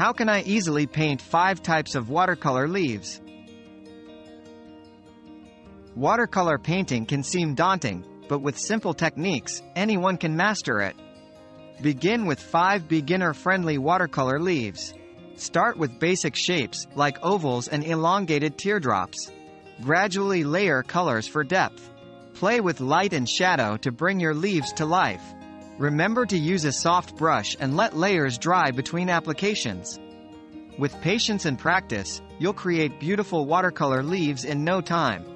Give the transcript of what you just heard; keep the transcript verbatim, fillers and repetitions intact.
How can I easily paint five types of watercolor leaves? Watercolor painting can seem daunting, but with simple techniques, anyone can master it. Begin with five beginner-friendly watercolor leaves. Start with basic shapes, like ovals and elongated teardrops. Gradually layer colors for depth. Play with light and shadow to bring your leaves to life. Remember to use a soft brush and let layers dry between applications. With patience and practice, you'll create beautiful watercolor leaves in no time.